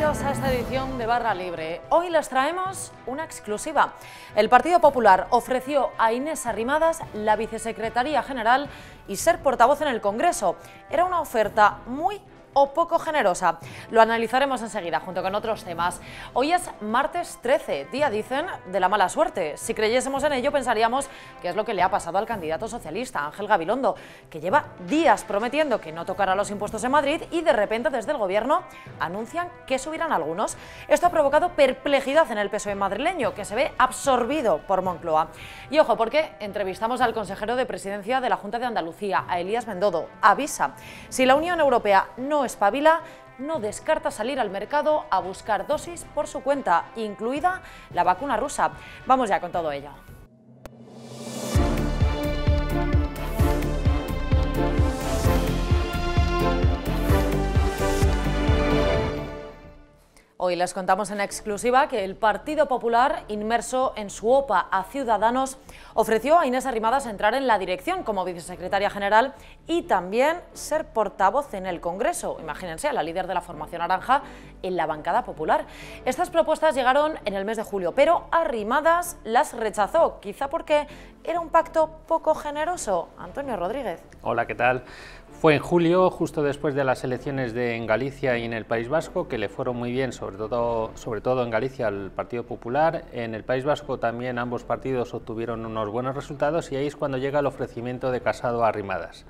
bienvenidos a esta edición de Barra Libre. Hoy les traemos una exclusiva. El Partido Popular ofreció a Inés Arrimadas la vicesecretaría general y ser portavoz en el Congreso. Era una oferta muy o poco generosa. Lo analizaremos enseguida junto con otros temas. Hoy es martes 13, día, dicen, de la mala suerte. Si creyésemos en ello, pensaríamos que es lo que le ha pasado al candidato socialista, Ángel Gabilondo, que lleva días prometiendo que no tocará los impuestos en Madrid y de repente desde el gobierno anuncian que subirán algunos. Esto ha provocado perplejidad en el PSOE madrileño, que se ve absorbido por Moncloa. Y ojo, porque entrevistamos al consejero de Presidencia de la Junta de Andalucía, a Elías Bendodo. Avisa, si la Unión Europea no espabila, no descarta salir al mercado a buscar dosis por su cuenta, incluida la vacuna rusa. Vamos ya con todo ello. Hoy les contamos en exclusiva que el Partido Popular, inmerso en su OPA a Ciudadanos, ofreció a Inés Arrimadas entrar en la dirección como vicesecretaria general y también ser portavoz en el Congreso. Imagínense a la líder de la formación naranja en la bancada popular. Estas propuestas llegaron en el mes de julio, pero Arrimadas las rechazó, quizá porque era un pacto poco generoso. Antonio Rodríguez. Hola, ¿qué tal? Fue en julio, justo después de las elecciones en Galicia y en el País Vasco, que le fueron muy bien, sobre todo en Galicia, al Partido Popular. En el País Vasco también ambos partidos obtuvieron unos buenos resultados y ahí es cuando llega el ofrecimiento de Casado a Arrimadas.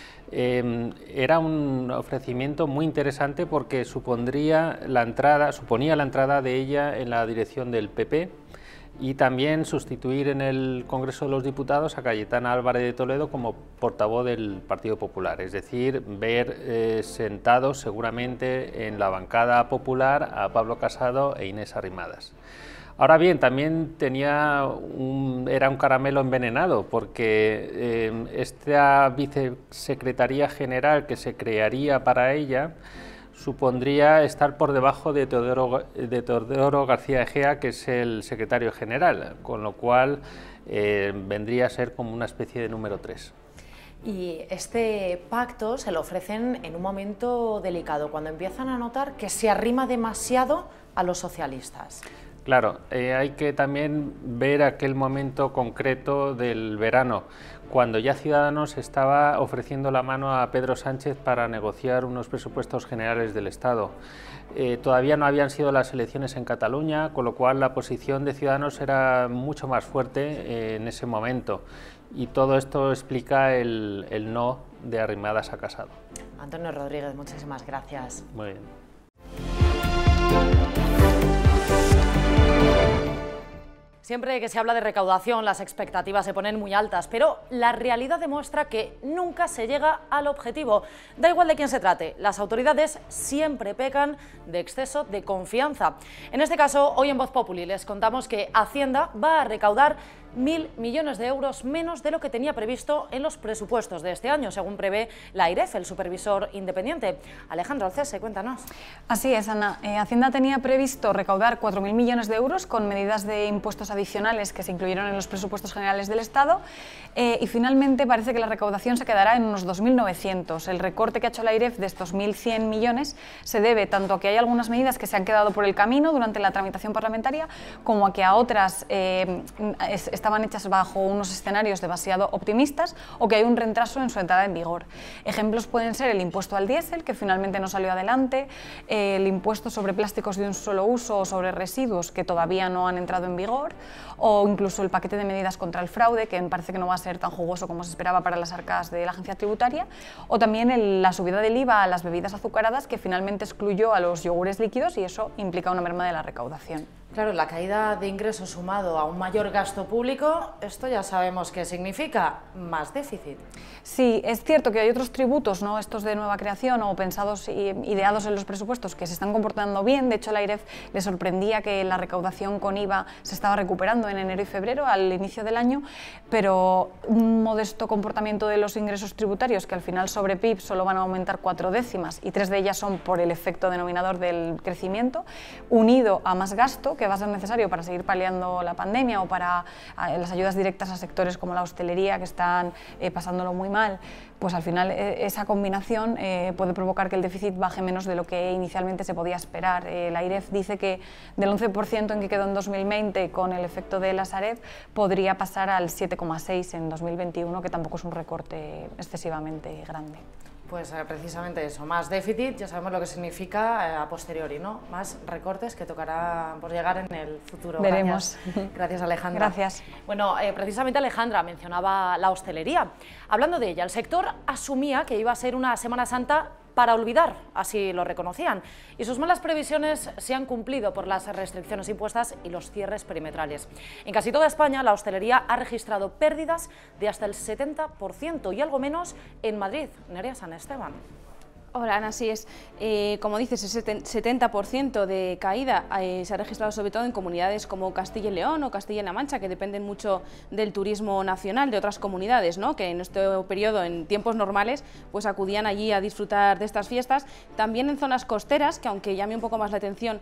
Era un ofrecimiento muy interesante porque suponía la entrada de ella en la dirección del PP y también sustituir en el Congreso de los Diputados a Cayetana Álvarez de Toledo como portavoz del Partido Popular, es decir, ver sentados seguramente en la bancada popular a Pablo Casado e Inés Arrimadas. Ahora bien, también era un caramelo envenenado porque esta vicesecretaría general que se crearía para ella supondría estar por debajo de Teodoro García Egea, que es el secretario general, con lo cual vendría a ser como una especie de número 3. Y este pacto se lo ofrecen en un momento delicado, cuando empiezan a notar que se arrima demasiado a los socialistas. Claro, hay que también ver aquel momento concreto del verano, cuando ya Ciudadanos estaba ofreciendo la mano a Pedro Sánchez para negociar unos presupuestos generales del Estado. Todavía no habían sido las elecciones en Cataluña, con lo cual la posición de Ciudadanos era mucho más fuerte en ese momento. Y todo esto explica el no de Arrimadas a Casado. Antonio Rodríguez, muchísimas gracias. Muy bien. Siempre que se habla de recaudación, las expectativas se ponen muy altas, pero la realidad demuestra que nunca se llega al objetivo. Da igual de quién se trate, las autoridades siempre pecan de exceso de confianza. En este caso, hoy en Voz Populi les contamos que Hacienda va a recaudar 1.000 millones de euros menos de lo que tenía previsto en los presupuestos de este año, según prevé la AIREF, el supervisor independiente. Alejandro Alcese, cuéntanos. Así es, Ana. Hacienda tenía previsto recaudar 4.000 millones de euros con medidas de impuestos adicionales que se incluyeron en los presupuestos generales del Estado y finalmente parece que la recaudación se quedará en unos 2.900. El recorte que ha hecho la AIREF de estos 1.100 millones se debe tanto a que hay algunas medidas que se han quedado por el camino durante la tramitación parlamentaria como a que a otras estaban hechas bajo unos escenarios demasiado optimistas o que hay un retraso en su entrada en vigor. Ejemplos pueden ser el impuesto al diésel, que finalmente no salió adelante, el impuesto sobre plásticos de un solo uso o sobre residuos, que todavía no han entrado en vigor, o incluso el paquete de medidas contra el fraude, que parece que no va a ser tan jugoso como se esperaba para las arcas de la agencia tributaria, o también la subida del IVA a las bebidas azucaradas, que finalmente excluyó a los yogures líquidos y eso implica una merma de la recaudación. Claro, la caída de ingresos sumado a un mayor gasto público, esto ya sabemos qué significa, más déficit. Sí, es cierto que hay otros tributos, ¿no?, estos de nueva creación o pensados y ideados en los presupuestos, que se están comportando bien. De hecho, la AIREF le sorprendía que la recaudación con IVA se estaba recuperando en enero y febrero, al inicio del año, pero un modesto comportamiento de los ingresos tributarios, que al final sobre PIB solo van a aumentar 4 décimas y 3 de ellas son por el efecto denominador del crecimiento, unido a más gasto, que que va a ser necesario para seguir paliando la pandemia o para las ayudas directas a sectores como la hostelería, que están pasándolo muy mal, pues al final esa combinación puede provocar que el déficit baje menos de lo que inicialmente se podía esperar. La AIREF dice que del 11% en que quedó en 2020 con el efecto de la Sareb podría pasar al 7,6% en 2021, que tampoco es un recorte excesivamente grande. Pues precisamente eso, más déficit, ya sabemos lo que significa a posteriori, ¿no? Más recortes que tocará por llegar en el futuro. Veremos. Gracias, Alejandra. Gracias. Bueno, precisamente Alejandra mencionaba la hostelería. Hablando de ella, el sector asumía que iba a ser una Semana Santa para olvidar, así lo reconocían, y sus malas previsiones se han cumplido por las restricciones impuestas y los cierres perimetrales. En casi toda España la hostelería ha registrado pérdidas de hasta el 70% y algo menos en Madrid. Nerea San Esteban. Hola, Ana, así es. Como dices, ese 70% de caída se ha registrado sobre todo en comunidades como Castilla y León o Castilla-La Mancha, que dependen mucho del turismo nacional de otras comunidades, ¿no? Que en este periodo, en tiempos normales, pues acudían allí a disfrutar de estas fiestas. También en zonas costeras, que aunque llame un poco más la atención,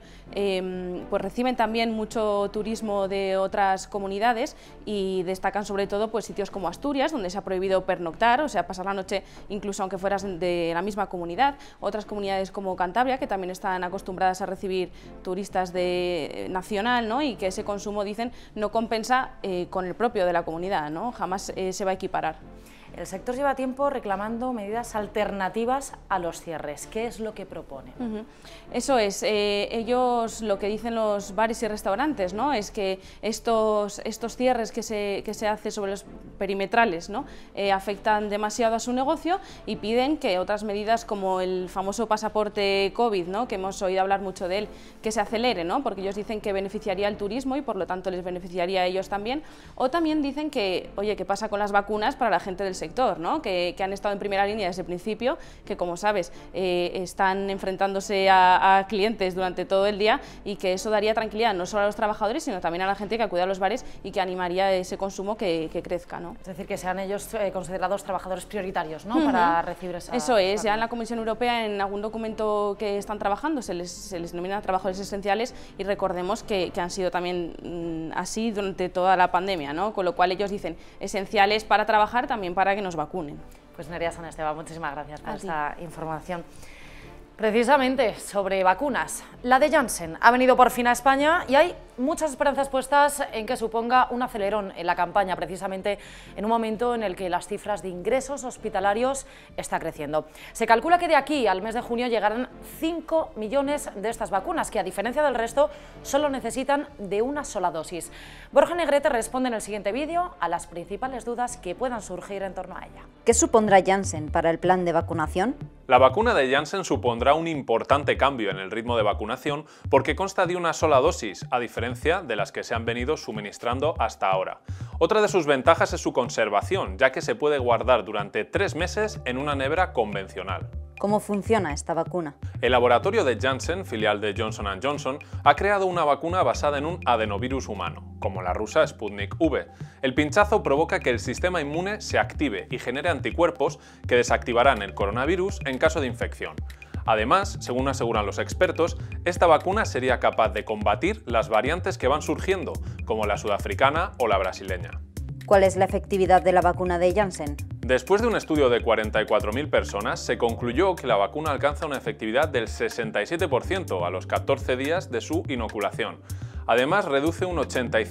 pues reciben también mucho turismo de otras comunidades y destacan sobre todo pues sitios como Asturias, donde se ha prohibido pernoctar, o sea, pasar la noche incluso aunque fueras de la misma comunidad. Otras comunidades como Cantabria, que también están acostumbradas a recibir turistas de nacional, ¿no? Y que ese consumo, dicen, no compensa con el propio de la comunidad, ¿no? Jamás se va a equiparar. El sector lleva tiempo reclamando medidas alternativas a los cierres. ¿Qué es lo que propone? Eso es, ellos lo que dicen los bares y restaurantes, ¿no? Es que estos cierres que se hace sobre los perimetrales, ¿no? Afectan demasiado a su negocio y piden que otras medidas como el famoso pasaporte COVID, ¿no? Que hemos oído hablar mucho de él, que se acelere, ¿no? Porque ellos dicen que beneficiaría al turismo y por lo tanto les beneficiaría a ellos también. O también dicen que, oye, ¿qué pasa con las vacunas para la gente del sector, ¿no? Que han estado en primera línea desde el principio, que como sabes están enfrentándose a clientes durante todo el día y que eso daría tranquilidad no solo a los trabajadores sino también a la gente que acude a los bares y que animaría ese consumo que crezca, ¿no? Es decir, que sean ellos considerados trabajadores prioritarios, ¿no? Para recibir esa... Eso es, ya en la Comisión Europea en algún documento que están trabajando se les denomina trabajadores esenciales y recordemos que han sido también así durante toda la pandemia, ¿no? Con lo cual ellos dicen esenciales para trabajar, también para que nos vacunen. Pues Nerea San Esteban, muchísimas gracias por esta información. Precisamente sobre vacunas, la de Janssen ha venido por fin a España y hay muchas esperanzas puestas en que suponga un acelerón en la campaña, precisamente en un momento en el que las cifras de ingresos hospitalarios está creciendo. Se calcula que de aquí al mes de junio llegarán 5 millones de estas vacunas, que a diferencia del resto solo necesitan de una sola dosis. Borja Negrete responde en el siguiente vídeo a las principales dudas que puedan surgir en torno a ella. ¿Qué supondrá Janssen para el plan de vacunación? La vacuna de Janssen supondrá un importante cambio en el ritmo de vacunación porque consta de una sola dosis, a diferencia de las que se han venido suministrando hasta ahora. Otra de sus ventajas es su conservación, ya que se puede guardar durante 3 meses en una nevera convencional. ¿Cómo funciona esta vacuna? El laboratorio de Janssen, filial de Johnson & Johnson, ha creado una vacuna basada en un adenovirus humano, como la rusa Sputnik V. El pinchazo provoca que el sistema inmune se active y genere anticuerpos que desactivarán el coronavirus en caso de infección. Además, según aseguran los expertos, esta vacuna sería capaz de combatir las variantes que van surgiendo, como la sudafricana o la brasileña. ¿Cuál es la efectividad de la vacuna de Janssen? Después de un estudio de 44.000 personas, se concluyó que la vacuna alcanza una efectividad del 67% a los 14 días de su inoculación. Además, reduce un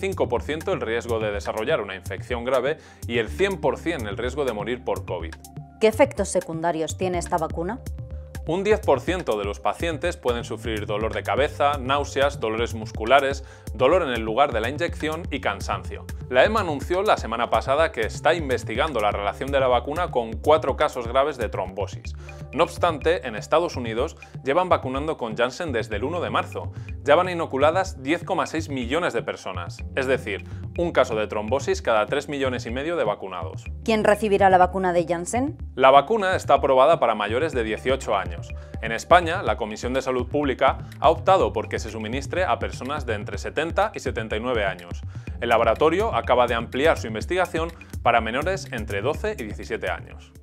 85% el riesgo de desarrollar una infección grave y el 100% el riesgo de morir por COVID. ¿Qué efectos secundarios tiene esta vacuna? Un 10% de los pacientes pueden sufrir dolor de cabeza, náuseas, dolores musculares, dolor en el lugar de la inyección y cansancio. La EMA anunció la semana pasada que está investigando la relación de la vacuna con 4 casos graves de trombosis. No obstante, en Estados Unidos llevan vacunando con Janssen desde el 1 de marzo. Ya van inoculadas 10,6 millones de personas, es decir, un caso de trombosis cada 3,5 millones de vacunados. ¿Quién recibirá la vacuna de Janssen? La vacuna está aprobada para mayores de 18 años. En España, la Comisión de Salud Pública ha optado por que se suministre a personas de entre 70 y 79 años. El laboratorio acaba de ampliar su investigación para menores entre 12 y 17 años.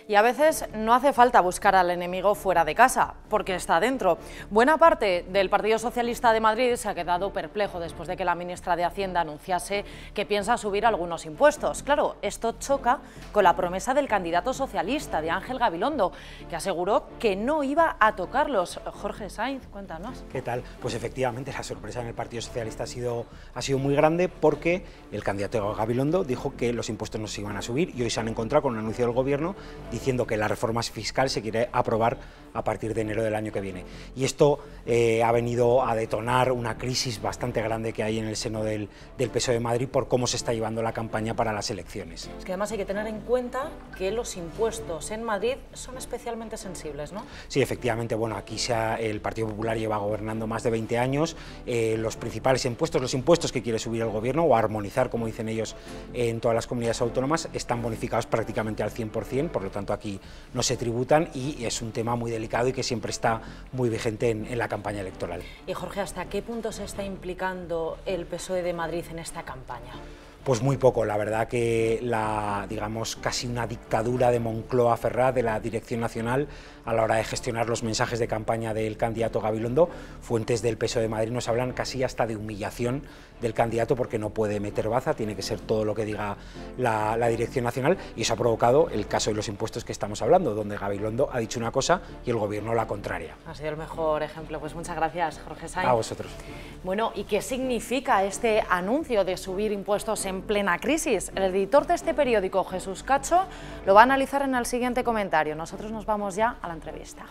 Y a veces no hace falta buscar al enemigo fuera de casa, porque está dentro. Buena parte del Partido Socialista de Madrid se ha quedado perplejo después de que la ministra de Hacienda anunciase que piensa subir algunos impuestos. Claro, esto choca con la promesa del candidato socialista, de Ángel Gabilondo, que aseguró que no iba a tocarlos. Jorge Sainz, cuéntanos. ¿Qué tal? Pues efectivamente la sorpresa en el Partido Socialista ha sido muy grande, porque el candidato Gabilondo dijo que los impuestos no se iban a subir y hoy se han encontrado con un anuncio del Gobierno diciendo que la reforma fiscal se quiere aprobar a partir de enero del año que viene. Y esto ha venido a detonar una crisis bastante grande que hay en el seno del PSOE de Madrid por cómo se está llevando la campaña para las elecciones. Es que además hay que tener en cuenta que los impuestos en Madrid son especialmente sensibles, ¿no? Sí, efectivamente, bueno, aquí el Partido Popular lleva gobernando más de 20 años, los principales impuestos, los impuestos que quiere subir el Gobierno o armonizar, como dicen ellos, en todas las comunidades autónomas, están bonificados prácticamente al 100%, por lo tanto aquí no se tributan y es un tema muy delicado y que siempre está muy vigente en la campaña electoral. Y Jorge, ¿hasta qué punto se está implicando el PSOE de Madrid en esta campaña? Pues muy poco, la verdad que digamos, casi una dictadura de Moncloa Ferrat, de la Dirección Nacional, a la hora de gestionar los mensajes de campaña del candidato Gabilondo. Fuentes del PSOE de Madrid nos hablan casi hasta de humillación del candidato porque no puede meter baza, tiene que ser todo lo que diga la Dirección Nacional, y eso ha provocado el caso de los impuestos que estamos hablando, donde Gabilondo ha dicho una cosa y el Gobierno la contraria. Ha sido el mejor ejemplo. Pues muchas gracias, Jorge Sainz. A vosotros. Bueno, ¿y qué significa este anuncio de subir impuestos en plena crisis? El editor de este periódico, Jesús Cacho, lo va a analizar en el siguiente comentario. Nosotros nos vamos ya a la entrevista.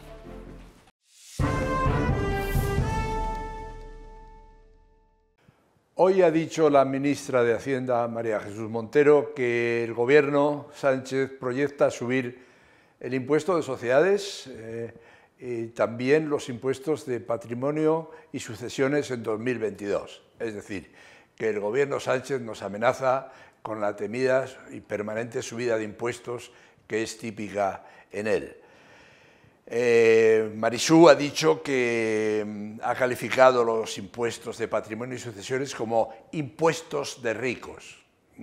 Hoy ha dicho la ministra de Hacienda, María Jesús Montero, que el Gobierno Sánchez proyecta subir el impuesto de sociedades y también los impuestos de patrimonio y sucesiones en 2022. Es decir, que el Gobierno Sánchez nos amenaza con la temida y permanente subida de impuestos que es típica en él. Marisú ha dicho que ha calificado los impuestos de patrimonio y sucesiones como impuestos de ricos,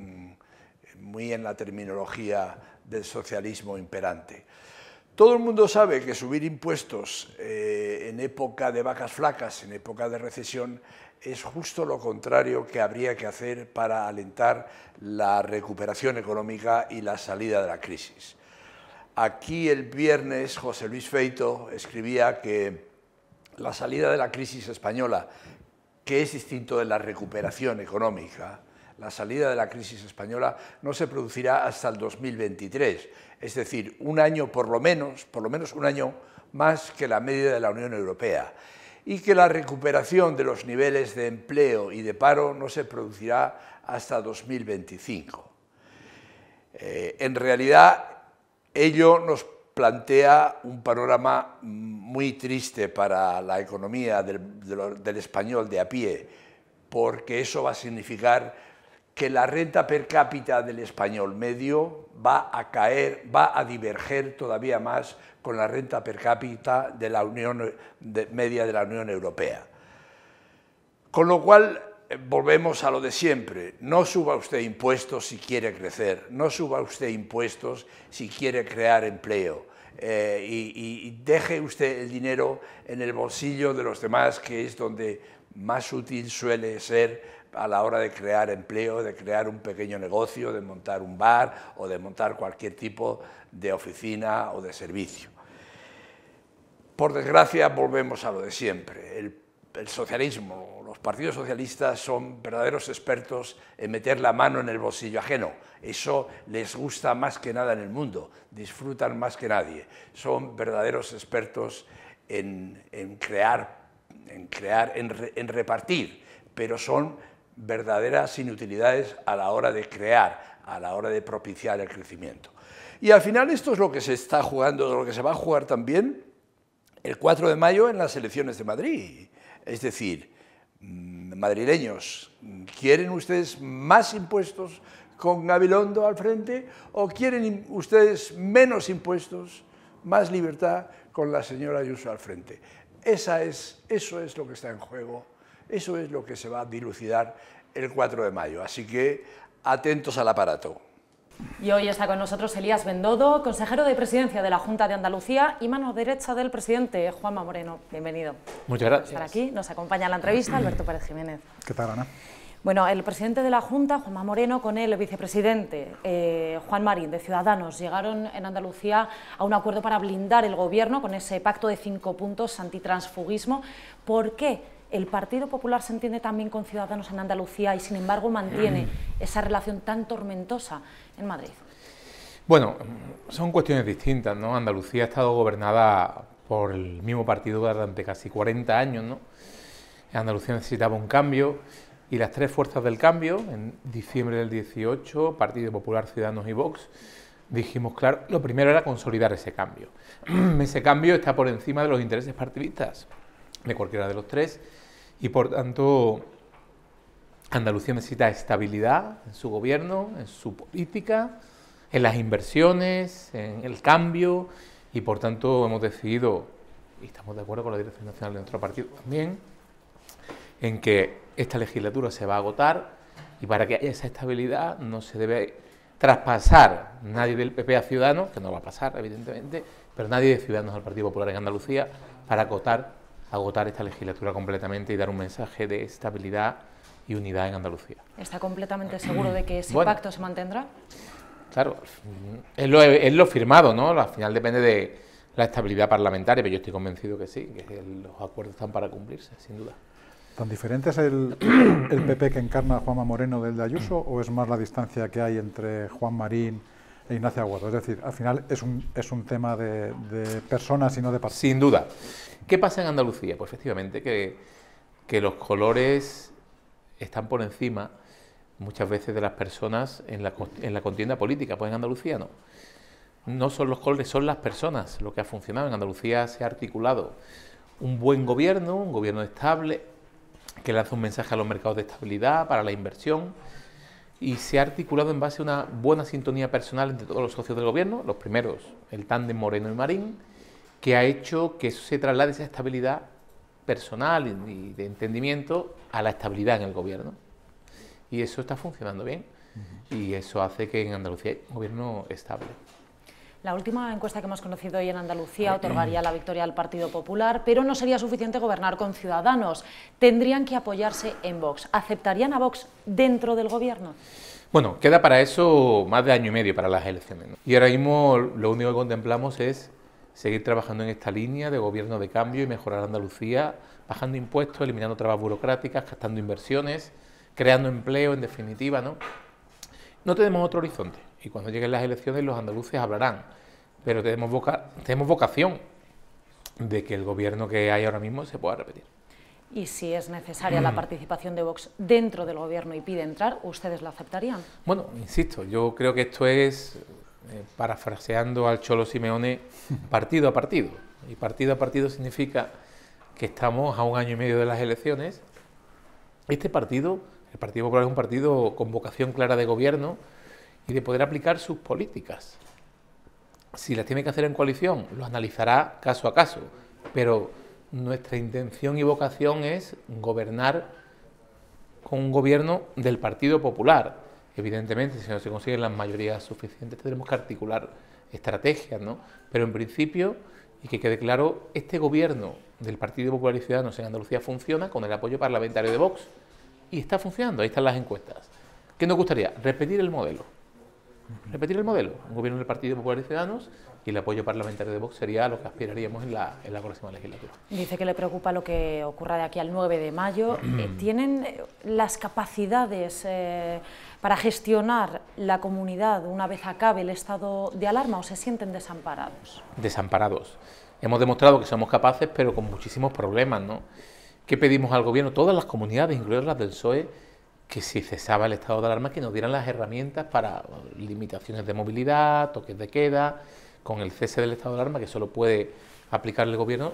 muy en la terminología del socialismo imperante. Todo el mundo sabe que subir impuestos en época de vacas flacas, en época de recesión, es justo lo contrario que habría que hacer para alentar la recuperación económica y la salida de la crisis. Aquí el viernes José Luis Feito escribía que la salida de la crisis española, que es distinto de la recuperación económica, la salida de la crisis española no se producirá hasta el 2023, es decir, un año por lo menos un año más que la media de la Unión Europea, y que la recuperación de los niveles de empleo y de paro no se producirá hasta 2025. En realidad, ello nos plantea un panorama muy triste para la economía del español de a pie, porque eso va a significar que la renta per cápita del español medio va a caer, va a diverger todavía más con la renta per cápita de la media de la Unión Europea. Con lo cual, volvemos a lo de siempre, no suba usted impuestos si quiere crecer, no suba usted impuestos si quiere crear empleo y deje usted el dinero en el bolsillo de los demás, que es donde más útil suele ser a la hora de crear empleo, de crear un pequeño negocio, de montar un bar o de montar cualquier tipo de oficina o de servicio. Por desgracia, volvemos a lo de siempre. El socialismo, los partidos socialistas son verdaderos expertos en meter la mano en el bolsillo ajeno. Eso les gusta más que nada en el mundo, disfrutan más que nadie. Son verdaderos expertos en repartir, pero son verdaderas inutilidades a la hora de crear, a la hora de propiciar el crecimiento. Y al final esto es lo que se está jugando, lo que se va a jugar también el 4 de mayo en las elecciones de Madrid. Es decir, madrileños, ¿quieren ustedes más impuestos con Gabilondo al frente o quieren ustedes menos impuestos, más libertad con la señora Ayuso al frente? Eso es lo que está en juego, eso es lo que se va a dilucidar el 4 de mayo. Así que atentos al aparato. Y hoy está con nosotros Elías Bendodo, consejero de Presidencia de la Junta de Andalucía y mano derecha del presidente Juanma Moreno. Bienvenido. Muchas gracias. Por aquí nos acompaña en la entrevista Alberto Pérez Jiménez. ¿Qué tal, Ana? Bueno, el presidente de la Junta, Juanma Moreno, con el vicepresidente Juan Marín, de Ciudadanos, llegaron en Andalucía a un acuerdo para blindar el gobierno con ese pacto de 5 puntos antitransfugismo. ¿Por qué el Partido Popular se entiende también con Ciudadanos en Andalucía y, sin embargo, mantiene esa relación tan tormentosa en Madrid? Bueno, son cuestiones distintas, ¿no? Andalucía ha estado gobernada por el mismo partido durante casi 40 años, ¿no? Andalucía necesitaba un cambio y las tres fuerzas del cambio, en diciembre del 18, Partido Popular, Ciudadanos y Vox, dijimos, claro, lo primero era consolidar ese cambio. Ese cambio está por encima de los intereses partidistas de cualquiera de los tres y, por tanto, Andalucía necesita estabilidad en su gobierno, en su política, en las inversiones, en el cambio y, por tanto, hemos decidido, y estamos de acuerdo con la Dirección Nacional de nuestro partido también, en que esta legislatura se va a agotar y para que haya esa estabilidad no se debe traspasar nadie del PP a Ciudadanos, que no va a pasar evidentemente, pero nadie de Ciudadanos al Partido Popular en Andalucía para agotar esta legislatura completamente y dar un mensaje de estabilidad y unidad en Andalucía. ¿Está completamente seguro de que ese pacto se mantendrá? Claro, es lo firmado, ¿no? Al final depende de la estabilidad parlamentaria, pero yo estoy convencido que sí, que los acuerdos están para cumplirse, sin duda. ¿Tan diferente es el PP que encarna Juanma Moreno del de Ayuso o es más la distancia que hay entre Juan Marín e Ignacio Aguado? Es decir, al final es un tema de personas y no de partidos. Sin duda. ¿Qué pasa en Andalucía? Pues efectivamente que los colores están por encima muchas veces de las personas en la contienda política. Pues en Andalucía no. No son los colores, son las personas lo que ha funcionado. En Andalucía se ha articulado un buen gobierno, un gobierno estable, que lanza un mensaje a los mercados de estabilidad, para la inversión, y se ha articulado en base a una buena sintonía personal entre todos los socios del gobierno, los primeros, el tándem Moreno y Marín, que ha hecho que eso se traslade esa estabilidad personal y de entendimiento a la estabilidad en el gobierno. Y eso está funcionando bien, y eso hace que en Andalucía haya un gobierno estable. La última encuesta que hemos conocido hoy en Andalucía otorgaría la victoria al Partido Popular, pero no sería suficiente gobernar con Ciudadanos. Tendrían que apoyarse en Vox. ¿Aceptarían a Vox dentro del gobierno? Bueno, queda para eso más de año y medio para las elecciones, ¿no? Y ahora mismo lo único que contemplamos es seguir trabajando en esta línea de gobierno de cambio y mejorar Andalucía, bajando impuestos, eliminando trabas burocráticas, captando inversiones, creando empleo, en definitiva, ¿no? No tenemos otro horizonte. Y cuando lleguen las elecciones los andaluces hablarán, pero tenemos vocación de que el gobierno que hay ahora mismo se pueda repetir. Y si es necesaria la participación de Vox dentro del gobierno y pide entrar, ¿ustedes lo aceptarían? Bueno, insisto, yo creo que esto es, parafraseando al Cholo Simeone, partido a partido. Y partido a partido significa que estamos a un año y medio de las elecciones. Este partido, el Partido Popular, es un partido con vocación clara de gobierno y de poder aplicar sus políticas. Si las tiene que hacer en coalición, lo analizará caso a caso, pero nuestra intención y vocación es gobernar con un gobierno del Partido Popular. Evidentemente, si no se consiguen las mayorías suficientes, tendremos que articular estrategias, ¿no? Pero en principio, y que quede claro, este gobierno del Partido Popular y Ciudadanos en Andalucía funciona con el apoyo parlamentario de Vox y está funcionando, ahí están las encuestas. ¿Qué nos gustaría? Repetir el modelo. Repetir el modelo, un gobierno del Partido Popular y Ciudadanos, y el apoyo parlamentario de Vox sería lo que aspiraríamos en la próxima legislatura. Dice que le preocupa lo que ocurra de aquí al 9 de mayo. ¿Tienen las capacidades para gestionar la comunidad una vez acabe el estado de alarma o se sienten desamparados? Desamparados. Hemos demostrado que somos capaces, pero con muchísimos problemas, ¿no? ¿Qué pedimos al gobierno? Todas las comunidades, incluidas las del PSOE, que si cesaba el estado de alarma, que nos dieran las herramientas para limitaciones de movilidad, toques de queda, con el cese del estado de alarma, que solo puede aplicar el gobierno.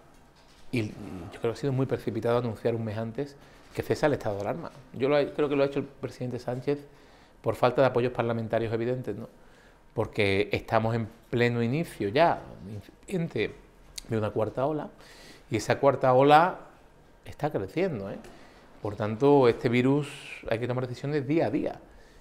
Y yo creo que ha sido muy precipitado anunciar un mes antes que cesa el estado de alarma. Yo creo que lo ha hecho el presidente Sánchez por falta de apoyos parlamentarios evidentes, ¿no? Porque estamos en pleno inicio ya, incipiente, de una cuarta ola, y esa cuarta ola está creciendo, ¿eh? Por tanto, este virus hay que tomar decisiones día a día.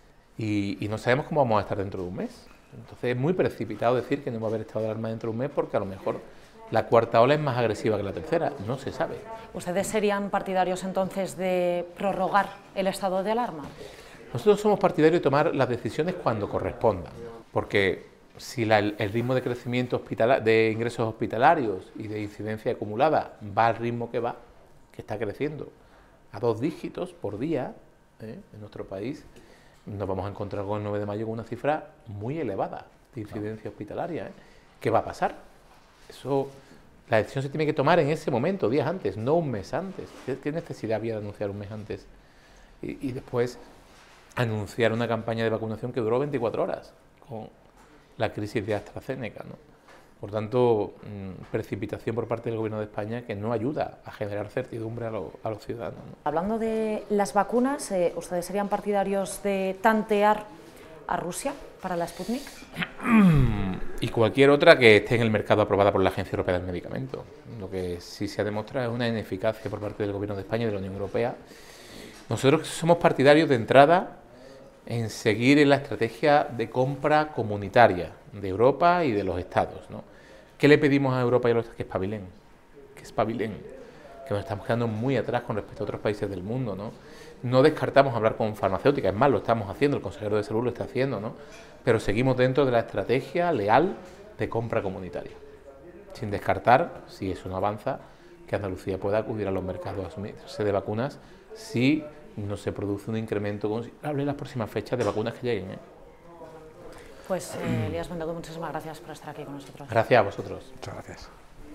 y no sabemos cómo vamos a estar dentro de un mes. Entonces es muy precipitado decir que no va a haber estado de alarma dentro de un mes, porque a lo mejor la cuarta ola es más agresiva que la tercera, no se sabe. ¿Ustedes serían partidarios entonces de prorrogar el estado de alarma? Nosotros somos partidarios de tomar las decisiones cuando correspondan, porque si el ritmo de crecimiento de ingresos hospitalarios y de incidencia acumulada va al ritmo que va, que está creciendo a 2 dígitos por día en nuestro país, nos vamos a encontrar con el 9 de mayo con una cifra muy elevada de incidencia hospitalaria. ¿Qué va a pasar? La decisión se tiene que tomar en ese momento, días antes, no un mes antes. ¿Qué necesidad había de anunciar un mes antes? Y después anunciar una campaña de vacunación que duró 24 horas con la crisis de AstraZeneca, ¿no? Por tanto, precipitación por parte del Gobierno de España que no ayuda a generar certidumbre a los ciudadanos, ¿no? Hablando de las vacunas, ¿ustedes serían partidarios de tantear a Rusia para la Sputnik? Y cualquier otra que esté en el mercado aprobada por la Agencia Europea del Medicamento. Lo que sí se ha demostrado es una ineficacia por parte del Gobierno de España y de la Unión Europea. Nosotros somos partidarios de entrada en seguir en la estrategia de compra comunitaria de Europa y de los Estados, ¿no? ¿Qué le pedimos a Europa y a los Estados? Que espabilen, que nos estamos quedando muy atrás con respecto a otros países del mundo, ¿no? No descartamos hablar con farmacéuticas, es más, lo estamos haciendo, el consejero de Salud lo está haciendo, ¿no? Pero seguimos dentro de la estrategia leal de compra comunitaria, sin descartar, si eso no avanza, que Andalucía pueda acudir a los mercados a asumirse de vacunas si no se produce un incremento considerable en las próximas fechas de vacunas que lleguen, ¿eh? Pues Elías Bendodo, muchísimas gracias por estar aquí con nosotros. Gracias a vosotros. Muchas gracias.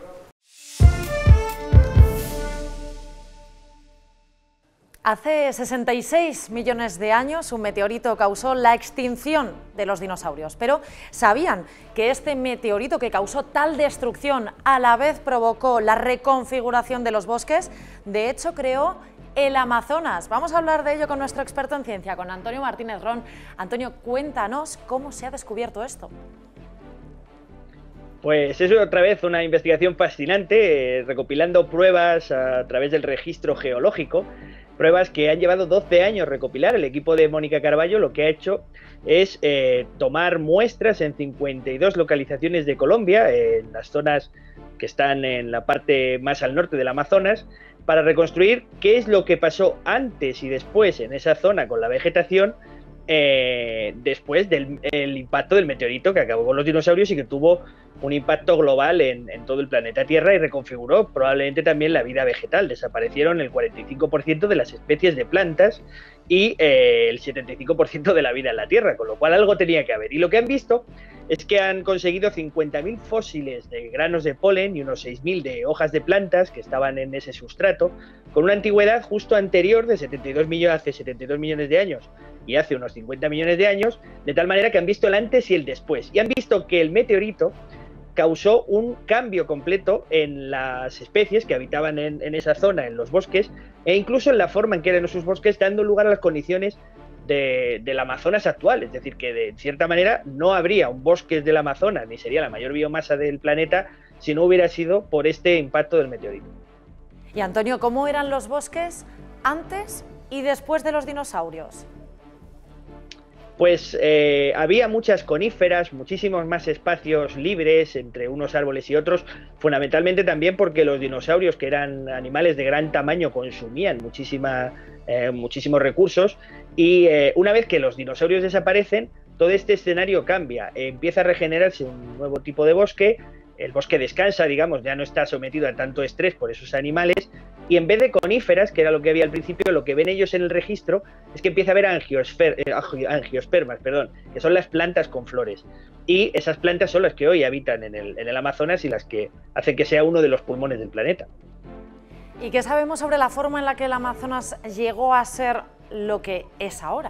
Hace 66 millones de años un meteorito causó la extinción de los dinosaurios, pero ¿sabían que este meteorito que causó tal destrucción a la vez provocó la reconfiguración de los bosques? De hecho, creó el Amazonas. Vamos a hablar de ello con nuestro experto en ciencia, con Antonio Martínez Ron. Antonio, cuéntanos cómo se ha descubierto esto. Pues es otra vez una investigación fascinante, recopilando pruebas a través del registro geológico, pruebas que han llevado 12 años recopilar. El equipo de Mónica Carballo lo que ha hecho es tomar muestras en 52 localizaciones de Colombia, en las zonas que están en la parte más al norte del Amazonas, para reconstruir qué es lo que pasó antes y después en esa zona con la vegetación, después del impacto del meteorito que acabó con los dinosaurios y que tuvo un impacto global en todo el planeta Tierra y reconfiguró probablemente también la vida vegetal. Desaparecieron el 45% de las especies de plantas y el 75% de la vida en la Tierra, con lo cual algo tenía que haber. Y lo que han visto es que han conseguido 50.000 fósiles de granos de polen y unos 6.000 de hojas de plantas que estaban en ese sustrato, con una antigüedad justo anterior de hace 72 millones de años y hace unos 50 millones de años, de tal manera que han visto el antes y el después. Y han visto que el meteorito causó un cambio completo en las especies que habitaban en esa zona, en los bosques, e incluso en la forma en que eran esos bosques, dando lugar a las condiciones del Amazonas actual. Es decir, que de cierta manera no habría un bosque del Amazonas, ni sería la mayor biomasa del planeta, si no hubiera sido por este impacto del meteorito. Y Antonio, ¿cómo eran los bosques antes y después de los dinosaurios? Pues había muchas coníferas, muchísimos más espacios libres entre unos árboles y otros, fundamentalmente también porque los dinosaurios, que eran animales de gran tamaño, consumían muchísimos recursos, y una vez que los dinosaurios desaparecen, todo este escenario cambia, empieza a regenerarse un nuevo tipo de bosque, el bosque descansa, digamos, ya no está sometido a tanto estrés por esos animales, y en vez de coníferas, que era lo que había al principio, lo que ven ellos en el registro es que empieza a haber angiospermas, que son las plantas con flores. Y esas plantas son las que hoy habitan en el Amazonas y las que hacen que sea uno de los pulmones del planeta. ¿Y qué sabemos sobre la forma en la que el Amazonas llegó a ser lo que es ahora?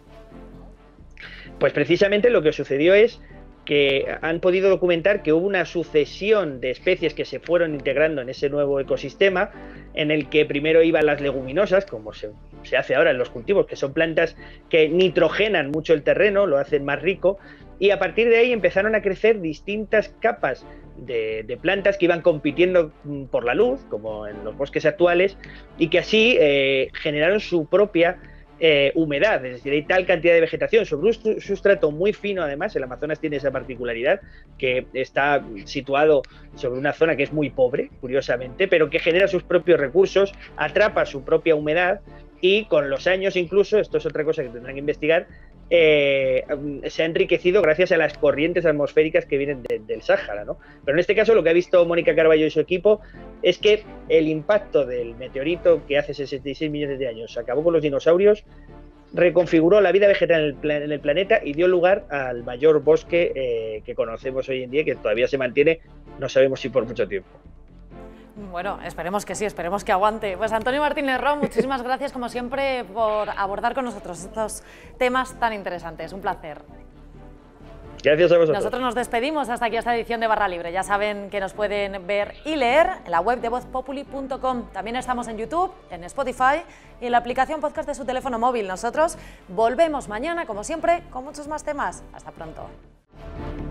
Pues precisamente lo que sucedió es que han podido documentar que hubo una sucesión de especies que se fueron integrando en ese nuevo ecosistema, en el que primero iban las leguminosas, como se hace ahora en los cultivos, que son plantas que nitrogenan mucho el terreno, lo hacen más rico, y a partir de ahí empezaron a crecer distintas capas de plantas que iban compitiendo por la luz, como en los bosques actuales, y que así generaron su propia humedad, es decir, hay tal cantidad de vegetación sobre un sustrato muy fino. Además, el Amazonas tiene esa particularidad que está situado sobre una zona que es muy pobre, curiosamente, pero que genera sus propios recursos, atrapa su propia humedad y con los años incluso, esto es otra cosa que tendrán que investigar, se ha enriquecido gracias a las corrientes atmosféricas que vienen del Sáhara, ¿no? Pero en este caso lo que ha visto Mónica Carballo y su equipo es que el impacto del meteorito que hace 66 millones de años acabó con los dinosaurios, reconfiguró la vida vegetal en el planeta y dio lugar al mayor bosque que conocemos hoy en día, que todavía se mantiene, no sabemos si por mucho tiempo. Bueno, esperemos que sí, esperemos que aguante. Pues Antonio Martínez Ro, muchísimas gracias como siempre por abordar con nosotros estos temas tan interesantes. Un placer. Gracias a vosotros. Nosotros nos despedimos hasta aquí esta edición de Barra Libre. Ya saben que nos pueden ver y leer en la web de vozpopuli.com. También estamos en YouTube, en Spotify y en la aplicación podcast de su teléfono móvil. Nosotros volvemos mañana, como siempre, con muchos más temas. Hasta pronto.